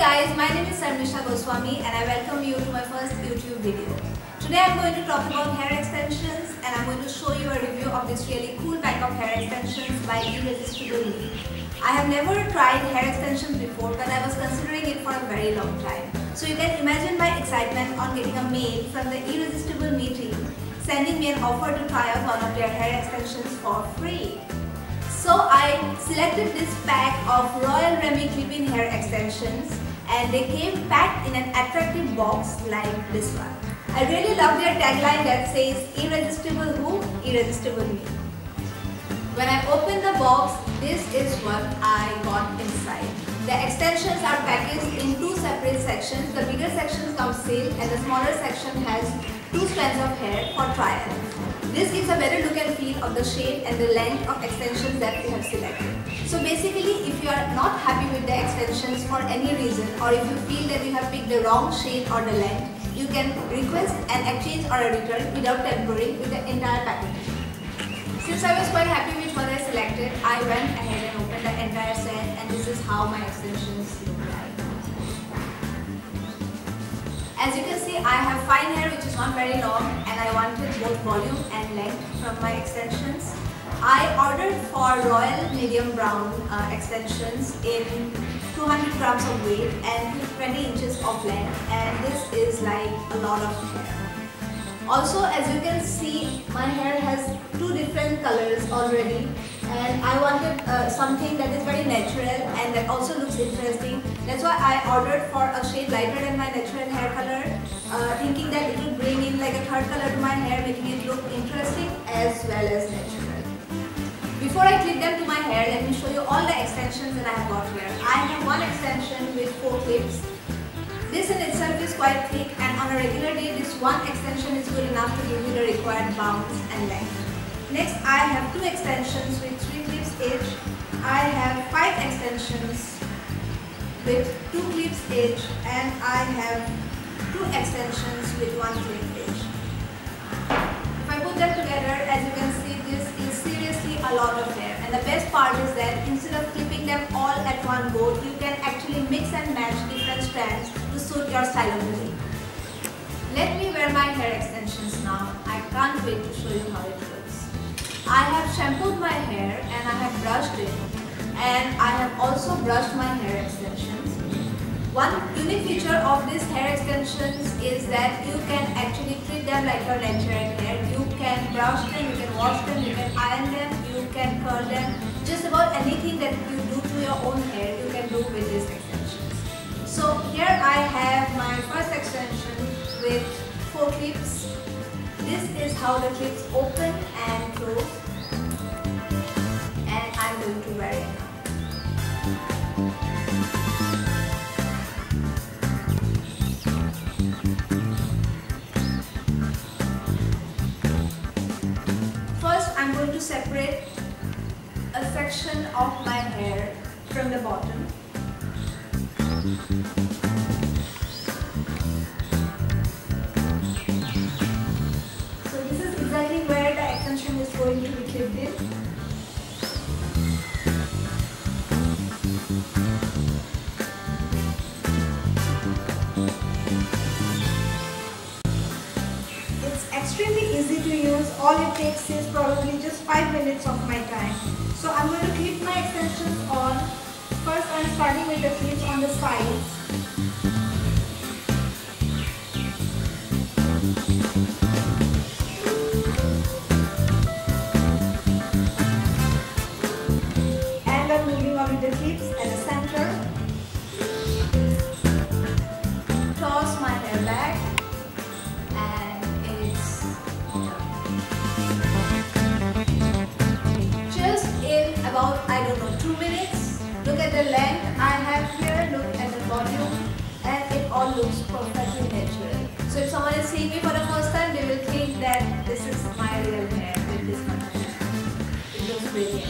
guys, my name is Sarmisha Goswami and I welcome you to my first YouTube video. Today I am going to talk about hair extensions and I am going to show you a review of this really cool pack of hair extensions by Irresistible Me. I have never tried hair extensions before, but I was considering it for a very long time. So you can imagine my excitement on getting a mail from the Irresistible Me team sending me an offer to try out one of their hair extensions for free. So I selected this pack of Royal Remy clip-in hair extensions and they came packed in an attractive box like this one. I really love their tagline that says Irresistible who? Irresistible me. When I opened the box, this is what I got inside. The extensions are packaged in two separate sections. The bigger section comes sealed and the smaller section has two strands of hair for trial. This gives a better look and feel of the shape and the length of extensions that we have selected. So basically, if you are not happy with the extensions for any reason, or if you feel that you have picked the wrong shape or the length, you can request an exchange or a return without tampering with the entire package. Since I was quite happy with what I selected, I went ahead and opened the entire set, and this is how my extensions look like. As you can see, I have fine hair which is not very long and I wanted both volume and length from my extensions. I ordered for royal medium brown extensions in 200 grams of weight and 20 inches of length, and this is like a lot of hair. Also, as you can see, my hair has two different colors already and I wanted something that is very natural and that also looks interesting. That's why I ordered for a shade lighter than my natural hair color, thinking that it would bring in like a third color to my hair, making it look interesting as well as natural. Before I clip them to my hair, let me show you all the extensions that I have got here. I have one extension with 4 clips. This in itself is quite thick and on a regular day this one extension is good enough to give you the required bounce and length. Next I have 2 extensions with 3 clips each. I have 5 extensions with 2 clips each and I have 2 extensions with 1 clip each. If I put them together, as you can see, this is seriously a lot of hair, and the best part is that instead of clipping them all at one go, you can actually mix and match different strands to suit your style of the day. Let me wear my hair extensions now. I can't wait to show you how it looks. I have shampooed my hair and I have brushed it, and I have also brushed my hair extensions. One unique feature of these hair extensions is that you can actually treat them like your natural hair. You can brush them, you can wash them, you can iron them, you can curl them. Just about anything that you do to your own hair, you can do with these extensions. So here I have my first extension with 4 clips. This is how the clips open and close, and I'm going to wear it now. First, I'm going to separate a section of my hair from the bottom. So this is exactly where the extension is going to be clipped in. It's extremely easy to use. All it takes is probably just 5 minutes of my time. So I'm going to clip my extensions on. First I'm starting with the clips on the sides. And I'm moving on with the clips at the center. Toss my hair back. And it's done. Just in about, I don't know, 2 minutes. Look at the length I have here, look at the volume, and it all looks perfectly natural. So if someone is seeing me for the first time, they will think that this is my real hair with this kind of hair. It looks brilliant.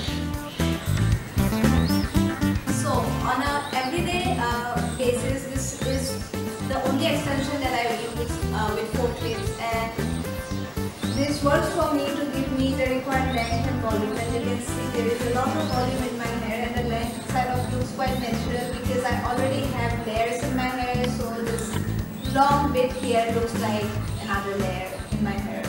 So on a everyday basis, this is the only extension that I use with 4 clips, and this works for me to give me the required length and volume. As you can see, there is a lot of volume in my hair and the length side of those quite natural because I already have layers in my hair, so this long bit here looks like another layer in my hair.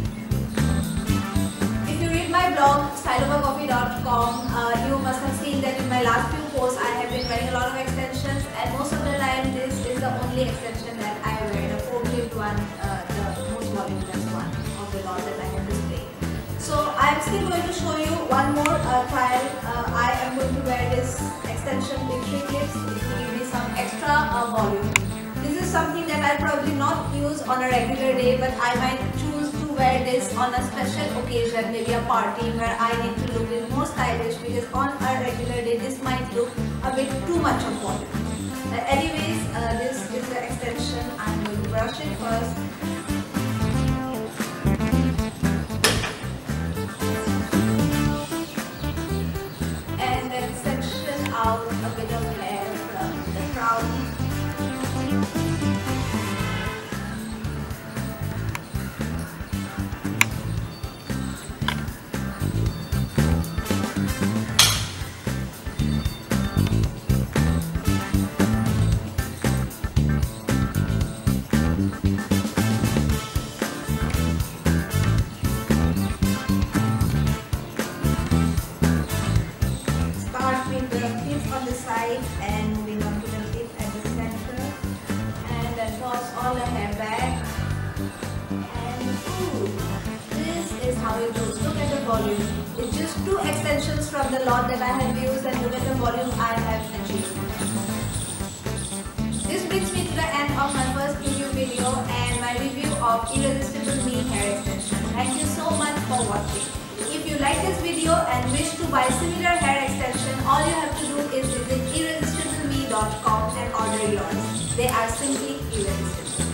If you read my blog styleovercoffee.com, you must have seen that in my last few posts I have been wearing a lot of extensions, and most of the time this is the only extension that I wear, the 4-clipped one, the most voluminous one of the lot that I have displayed. So I am still going to show you one more trial. I am going to wear this extension with 3 clips. It will give me some extra volume. This is something that I probably not use on a regular day, but I might choose to wear this on a special occasion, maybe a party where I need to look a little more stylish, because on a regular day this might look a bit too much of volume. Anyways, this is the extension. I'm going to brush it first. Out a bit of hair from the crown. And moving on to the tip at the center, and then toss all the hair back, and this is how it looks. Look at the volume. It's just 2 extensions from the lot that I have used, and look at the volume I have achieved. This brings me to the end of my first review video and my review of Irresistible Me hair extension. Thank you so much for watching. If you like this video and wish to buy similar hair extension, all you have to do is visit irresistibleme.com and order yours. They are simply irresistible.